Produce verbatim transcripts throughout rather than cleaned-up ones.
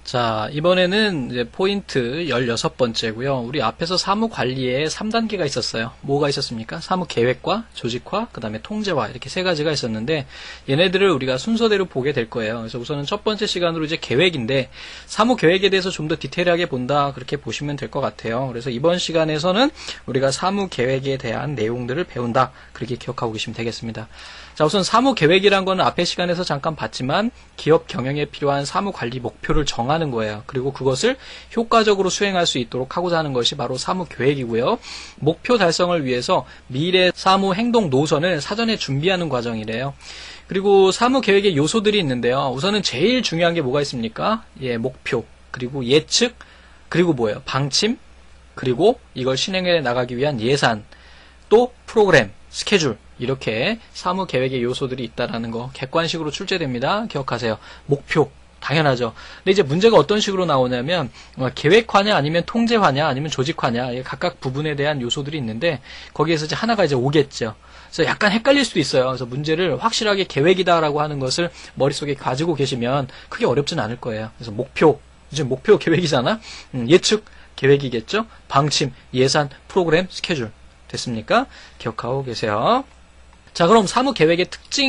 자, 이번에는 이제 포인트 열여섯 번째고요. 우리 앞에서 사무 관리에 삼 단계가 있었어요. 뭐가 있었습니까? 사무 계획과 조직화, 그 다음에 통제화, 이렇게 세 가지가 있었는데, 얘네들을 우리가 순서대로 보게 될 거예요. 그래서 우선은 첫 번째 시간으로 이제 계획인데, 사무 계획에 대해서 좀 더 디테일하게 본다, 그렇게 보시면 될 것 같아요. 그래서 이번 시간에서는 우리가 사무 계획에 대한 내용들을 배운다, 그렇게 기억하고 계시면 되겠습니다. 자, 우선 사무 계획이란 거는 앞에 시간에서 잠깐 봤지만, 기업 경영에 필요한 사무 관리 목표를 정하는 거예요. 그리고 그것을 효과적으로 수행할 수 있도록 하고자 하는 것이 바로 사무 계획이고요. 목표 달성을 위해서 미래 사무 행동 노선을 사전에 준비하는 과정이래요. 그리고 사무 계획의 요소들이 있는데요. 우선은 제일 중요한 게 뭐가 있습니까? 예, 목표, 그리고 예측, 그리고 뭐예요? 방침, 그리고 이걸 실행해 나가기 위한 예산, 또 프로그램, 스케줄, 이렇게 사무 계획의 요소들이 있다라는 거 객관식으로 출제됩니다. 기억하세요. 목표, 당연하죠. 근데 이제 문제가 어떤 식으로 나오냐면 계획화냐 아니면 통제화냐 아니면 조직화냐, 각각 부분에 대한 요소들이 있는데 거기에서 이제 하나가 이제 오겠죠. 그래서 약간 헷갈릴 수도 있어요. 그래서 문제를 확실하게 계획이다라고 하는 것을 머릿속에 가지고 계시면 크게 어렵진 않을 거예요. 그래서 목표, 이제 목표 계획이잖아. 음, 예측 계획이겠죠. 방침, 예산, 프로그램, 스케줄. 됐습니까? 기억하고 계세요. 자, 그럼 사무계획의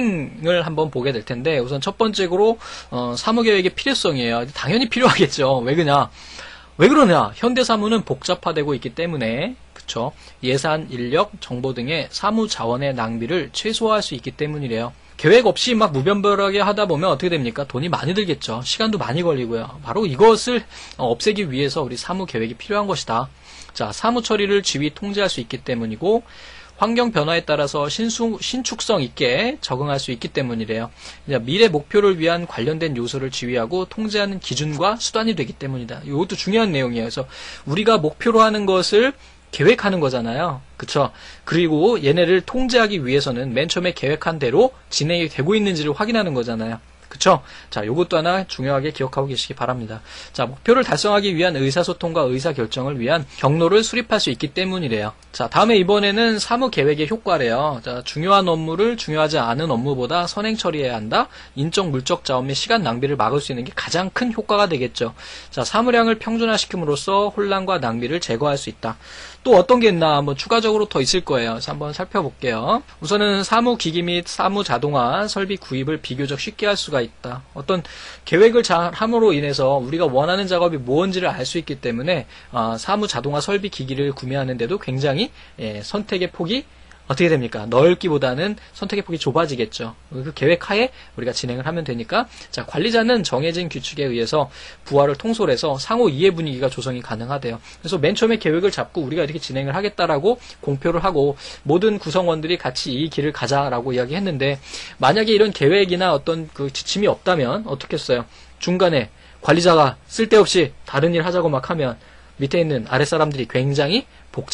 특징을 한번 보게 될 텐데, 우선 첫 번째로 어, 사무계획의 필요성이에요. 당연히 필요하겠죠. 왜 그냐? 왜 그러냐? 현대사무는 복잡화되고 있기 때문에, 그쵸? 예산, 인력, 정보 등의 사무 자원의 낭비를 최소화할 수 있기 때문이래요. 계획 없이 막 무분별하게 하다 보면 어떻게 됩니까? 돈이 많이 들겠죠. 시간도 많이 걸리고요. 바로 이것을 없애기 위해서 우리 사무계획이 필요한 것이다. 자, 사무 처리를 지휘 통제할 수 있기 때문이고, 환경 변화에 따라서 신수, 신축성 있게 적응할 수 있기 때문이래요. 미래 목표를 위한 관련된 요소를 지휘하고 통제하는 기준과 수단이 되기 때문이다. 이것도 중요한 내용이에요. 그래서 우리가 목표로 하는 것을 계획하는 거잖아요. 그쵸? 그리고 얘네를 통제하기 위해서는 맨 처음에 계획한 대로 진행이 되고 있는지를 확인하는 거잖아요. 그쵸? 자, 요것도 하나 중요하게 기억하고 계시기 바랍니다. 자, 목표를 달성하기 위한 의사소통과 의사결정을 위한 경로를 수립할 수 있기 때문이래요. 자, 다음에 이번에는 사무계획의 효과래요. 자, 중요한 업무를 중요하지 않은 업무보다 선행 처리해야 한다. 인적, 물적 자원 및 시간 낭비를 막을 수 있는 게 가장 큰 효과가 되겠죠. 자, 사무량을 평준화시킴으로써 혼란과 낭비를 제거할 수 있다. 또 어떤 게 있나 한번 추가적으로 더 있을 거예요. 그래서 한번 살펴볼게요. 우선은 사무기기 및 사무자동화 설비 구입을 비교적 쉽게 할 수가 있다. 어떤 계획을 잘 함으로 인해서 우리가 원하는 작업이 뭔지를 알 수 있기 때문에 어, 사무자동화 설비 기기를 구매하는데도 굉장히 예, 선택의 폭이 어떻게 됩니까? 넓기보다는 선택의 폭이 좁아지겠죠. 그 계획 하에 우리가 진행을 하면 되니까. 자, 관리자는 정해진 규칙에 의해서 부하를 통솔해서 상호 이해 분위기가 조성이 가능하대요. 그래서 맨 처음에 계획을 잡고 우리가 이렇게 진행을 하겠다라고 공표를 하고 모든 구성원들이 같이 이 길을 가자라고 이야기했는데, 만약에 이런 계획이나 어떤 그 지침이 없다면 어떻게 했어요? 중간에 관리자가 쓸데없이 다른 일 하자고 막 하면 밑에 있는 아랫사람들이 굉장히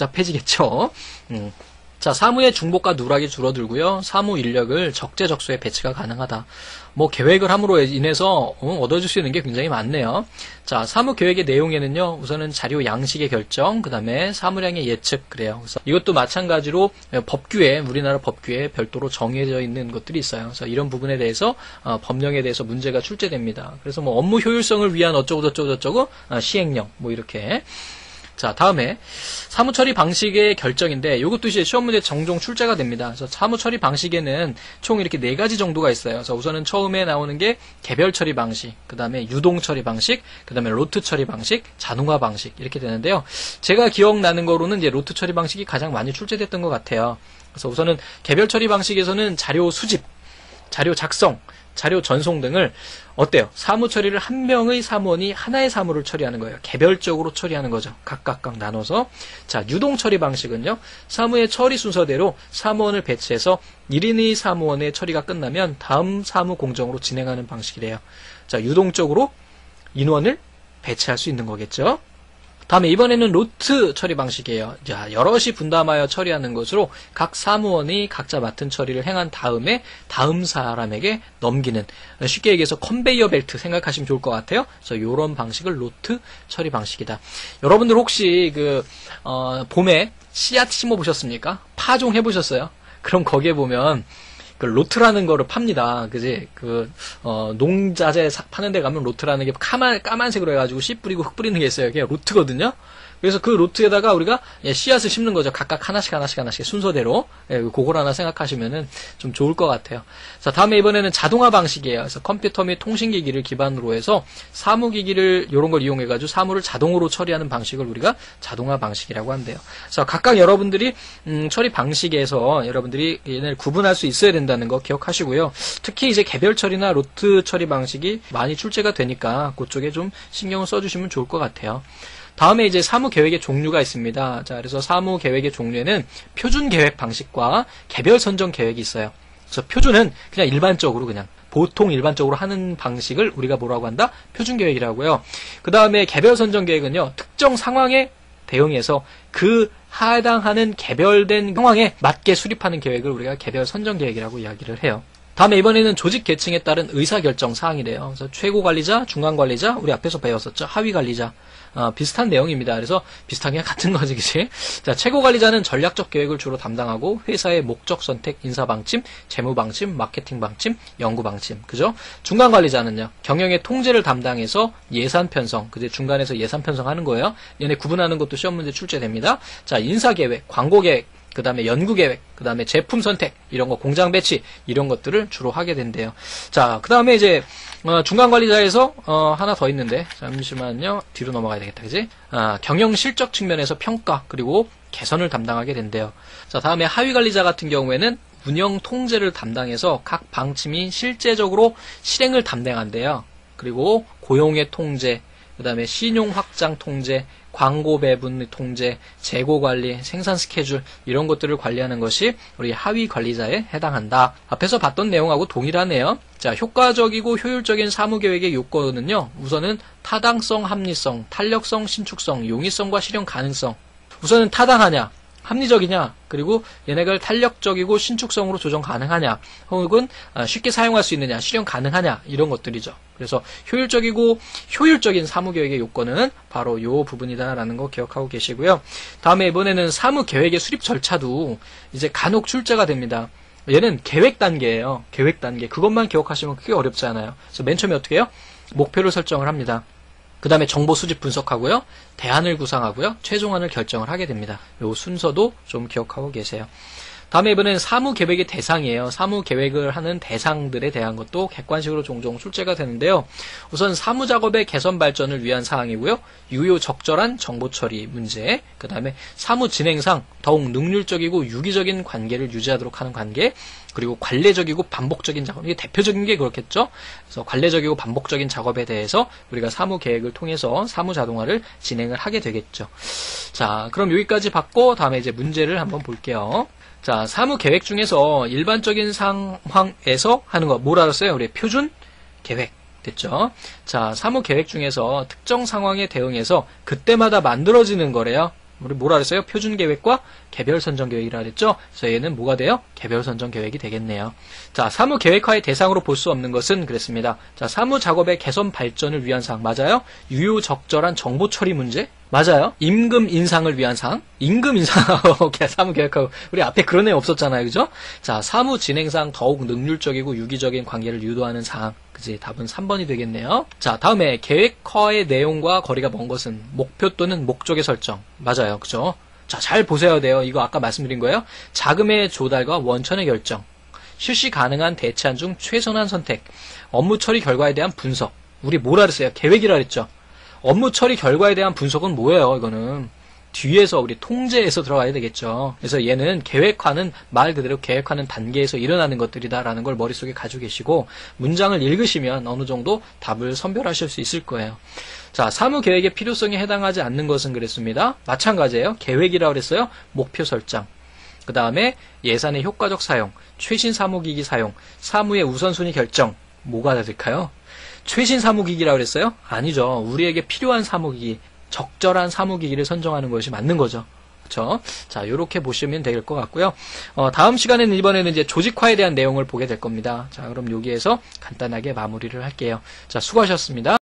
복잡해지겠죠. 음. 자, 사무의 중복과 누락이 줄어들고요. 사무 인력을 적재적소에 배치가 가능하다. 뭐 계획을 함으로 인해서 어, 얻어질 수 있는 게 굉장히 많네요. 자, 사무 계획의 내용에는요. 우선은 자료 양식의 결정, 그 다음에 사무량의 예측, 그래요. 그래서 이것도 마찬가지로 법규에, 우리나라 법규에 별도로 정해져 있는 것들이 있어요. 그래서 이런 부분에 대해서 어, 법령에 대해서 문제가 출제됩니다. 그래서 뭐 업무 효율성을 위한 어쩌고 저쩌고 저쩌고 어, 시행령, 뭐 이렇게. 자, 다음에 사무처리 방식의 결정인데, 이것도 이제 시험 문제 종종 출제가 됩니다. 그래서 사무처리 방식에는 총 이렇게 네 가지 정도가 있어요. 그래서 우선은 처음에 나오는 게 개별 처리 방식, 그 다음에 유동 처리 방식, 그 다음에 로트 처리 방식, 자동화 방식, 이렇게 되는데요. 제가 기억나는 거로는 이제 로트 처리 방식이 가장 많이 출제됐던 것 같아요. 그래서 우선은 개별 처리 방식에서는 자료 수집, 자료 작성, 자료 전송 등을 어때요? 사무 처리를 한 명의 사무원이 하나의 사무를 처리하는 거예요. 개별적으로 처리하는 거죠. 각각각 나눠서. 자, 유동 처리 방식은요. 사무의 처리 순서대로 사무원을 배치해서 일 인의 사무원의 처리가 끝나면 다음 사무 공정으로 진행하는 방식이래요. 자, 유동적으로 인원을 배치할 수 있는 거겠죠. 다음에 이번에는 로트 처리 방식이에요. 자, 여럿이 분담하여 처리하는 것으로 각 사무원이 각자 맡은 처리를 행한 다음에 다음 사람에게 넘기는, 쉽게 얘기해서 컨베이어 벨트 생각하시면 좋을 것 같아요. 그래서 이런 방식을 로트 처리 방식이다. 여러분들 혹시 그 어, 봄에 씨앗 심어 보셨습니까? 파종 해 보셨어요? 그럼 거기에 보면 그 로트라는 거를 팝니다. 그지? 그, 어, 농자재 사- 파는 데 가면 로트라는 게 까만, 까만색으로 해가지고 씨 뿌리고 흙 뿌리는 게 있어요. 그게 로트거든요? 그래서 그 로트에다가 우리가 예, 씨앗을 심는 거죠. 각각 하나씩 하나씩 하나씩 순서대로. 예, 그걸 하나 생각하시면은 좀 좋을 것 같아요. 자, 다음에 이번에는 자동화 방식이에요. 그래서 컴퓨터 및 통신기기를 기반으로 해서 사무기기를 이런 걸 이용해가지고 사무를 자동으로 처리하는 방식을 우리가 자동화 방식이라고 한대요. 그래서 각각 여러분들이 음, 처리 방식에서 여러분들이 얘네를 구분할 수 있어야 된다는 거 기억하시고요. 특히 이제 개별 처리나 로트 처리 방식이 많이 출제가 되니까 그쪽에 좀 신경을 써주시면 좋을 것 같아요. 다음에 이제 사무 계획의 종류가 있습니다. 자, 그래서 사무 계획의 종류에는 표준 계획 방식과 개별 선정 계획이 있어요. 그래서 표준은 그냥 일반적으로 그냥 보통 일반적으로 하는 방식을 우리가 뭐라고 한다? 표준 계획이라고요. 그 다음에 개별 선정 계획은요, 특정 상황에 대응해서 그 해당하는 개별된 상황에 맞게 수립하는 계획을 우리가 개별 선정 계획이라고 이야기를 해요. 다음에 이번에는 조직 계층에 따른 의사결정 사항이래요. 그래서 최고 관리자, 중간 관리자, 우리 앞에서 배웠었죠. 하위 관리자. 어, 비슷한 내용입니다. 그래서 비슷하게 같은 거지, 그치? 자, 최고 관리자는 전략적 계획을 주로 담당하고 회사의 목적 선택, 인사 방침, 재무 방침, 마케팅 방침, 연구 방침, 그죠? 중간 관리자는요, 경영의 통제를 담당해서 예산 편성, 그제 중간에서 예산 편성하는 거예요. 얘네 구분하는 것도 시험 문제 출제됩니다. 자, 인사 계획, 광고 계획, 그 다음에 연구계획, 그 다음에 제품 선택, 이런 거, 공장 배치, 이런 것들을 주로 하게 된대요. 자, 그 다음에 이제, 어, 중간관리자에서, 어, 하나 더 있는데, 잠시만요. 뒤로 넘어가야 되겠다, 그지? 아, 경영 실적 측면에서 평가, 그리고 개선을 담당하게 된대요. 자, 다음에 하위관리자 같은 경우에는 운영 통제를 담당해서 각 방침이 실제적으로 실행을 담당한대요. 그리고 고용의 통제, 그 다음에 신용 확장 통제, 광고 배분 통제, 재고 관리, 생산 스케줄 이런 것들을 관리하는 것이 우리 하위 관리자에 해당한다. 앞에서 봤던 내용하고 동일하네요. 자, 효과적이고 효율적인 사무 계획의 요건은요. 우선은 타당성, 합리성, 탄력성, 신축성, 용이성과 실현 가능성. 우선은 타당하냐, 합리적이냐, 그리고 얘네가 탄력적이고 신축성으로 조정 가능하냐, 혹은 쉽게 사용할 수 있느냐, 실현 가능하냐, 이런 것들이죠. 그래서 효율적이고 효율적인 사무계획의 요건은 바로 요 부분이다라는 거 기억하고 계시고요. 다음에 이번에는 사무계획의 수립 절차도 이제 간혹 출제가 됩니다. 얘는 계획 단계예요. 계획 단계. 그것만 기억하시면 크게 어렵지 않아요. 그래서 맨 처음에 어떻게 해요? 목표를 설정을 합니다. 그 다음에 정보 수집 분석하고요. 대안을 구상하고요. 최종안을 결정을 하게 됩니다. 요 순서도 좀 기억하고 계세요. 다음에 이번에는 사무계획의 대상이에요. 사무계획을 하는 대상들에 대한 것도 객관식으로 종종 출제가 되는데요. 우선 사무작업의 개선 발전을 위한 사항이고요. 유효 적절한 정보처리 문제, 그 다음에 사무진행상 더욱 능률적이고 유기적인 관계를 유지하도록 하는 관계, 그리고 관례적이고 반복적인 작업, 이게 대표적인 게 그렇겠죠. 그래서 관례적이고 반복적인 작업에 대해서 우리가 사무계획을 통해서 사무자동화를 진행을 하게 되겠죠. 자, 그럼 여기까지 받고 다음에 이제 문제를 한번 볼게요. 자, 사무 계획 중에서 일반적인 상황에서 하는 거 뭐라 그랬어요? 우리 표준 계획 됐죠? 자, 사무 계획 중에서 특정 상황에 대응해서 그때마다 만들어지는 거래요. 우리 뭐라 그랬어요? 표준 계획과 개별 선정 계획이라 그랬죠? 그래서 얘는 뭐가 돼요? 개별 선정 계획이 되겠네요. 자, 사무 계획화의 대상으로 볼 수 없는 것은 그랬습니다. 자, 사무 작업의 개선 발전을 위한 사항 맞아요? 유효 적절한 정보 처리 문제 맞아요. 임금 인상을 위한 사항 임금 인상 사무 계획하고 우리 앞에 그런 내용 없었잖아요, 그죠? 자, 사무 진행상 더욱 능률적이고 유기적인 관계를 유도하는 사항. 그지? 답은 삼 번이 되겠네요. 자, 다음에 계획화의 내용과 거리가 먼 것은 목표 또는 목적의 설정. 맞아요, 그죠? 자, 잘 보셔야 돼요. 이거 아까 말씀드린 거예요. 자금의 조달과 원천의 결정, 실시 가능한 대체안 중 최선한 선택, 업무 처리 결과에 대한 분석. 우리 뭐라 그랬어요? 계획이라 그랬죠? 업무 처리 결과에 대한 분석은 뭐예요? 이거는 뒤에서 우리 통제에서 들어가야 되겠죠. 그래서 얘는 계획화는 말 그대로 계획하는 단계에서 일어나는 것들이다라는 걸 머릿속에 가지고 계시고 문장을 읽으시면 어느 정도 답을 선별하실 수 있을 거예요. 자, 사무계획의 필요성에 해당하지 않는 것은 그랬습니다. 마찬가지예요. 계획이라고 그랬어요. 목표 설정. 그 다음에 예산의 효과적 사용, 최신 사무기기 사용, 사무의 우선순위 결정. 뭐가 될까요? 최신 사무기기라고 그랬어요? 아니죠. 우리에게 필요한 사무기기, 적절한 사무기기를 선정하는 것이 맞는 거죠. 그렇죠? 자, 요렇게 보시면 될 것 같고요. 어, 다음 시간에는 이번에는 이제 조직화에 대한 내용을 보게 될 겁니다. 자, 그럼 여기에서 간단하게 마무리를 할게요. 자, 수고하셨습니다.